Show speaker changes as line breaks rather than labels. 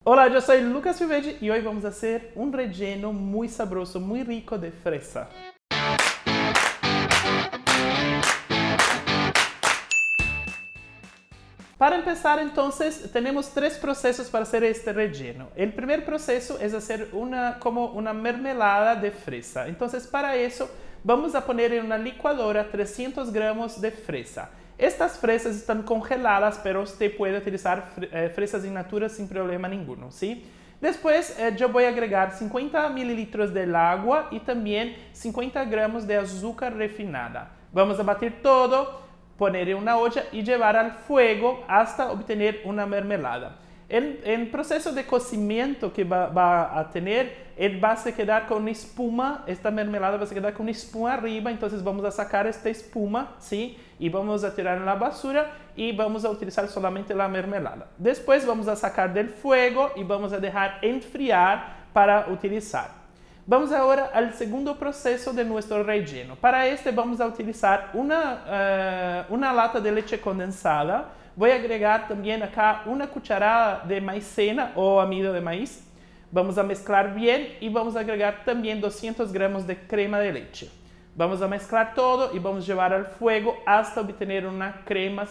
Hola, yo soy Lucas Vivege y hoy vamos a hacer un relleno muy sabroso, muy rico de fresa. Para empezar, entonces, tenemos tres procesos para hacer este relleno. El primer proceso es hacer como una mermelada de fresa. Entonces, para eso, vamos a poner en una licuadora 300 gramos de fresa. Estas fresas están congeladas, pero usted puede utilizar fresas in natura sin problema ninguno, ¿sí? Después, yo voy a agregar 50 mililitros del agua y también 50 gramos de azúcar refinada. Vamos a batir todo, poner en una olla y llevar al fuego hasta obtener una mermelada. El proceso de cocimiento que va a tener, él va a quedar con espuma, esta mermelada va a quedar con espuma arriba, entonces vamos a sacar esta espuma, ¿sí? Y vamos a tirar en la basura y vamos a utilizar solamente la mermelada. Después vamos a sacar del fuego y vamos a dejar enfriar para utilizar. Vamos ahora al segundo proceso de nuestro relleno. Para este vamos a utilizar una lata de leche condensada. Voy a agregar también acá una cucharada de maicena o amido de maíz. Vamos a mezclar bien y vamos a agregar también 200 gramos de crema de leche. Vamos a mezclar todo y vamos a llevar al fuego hasta obtener una crema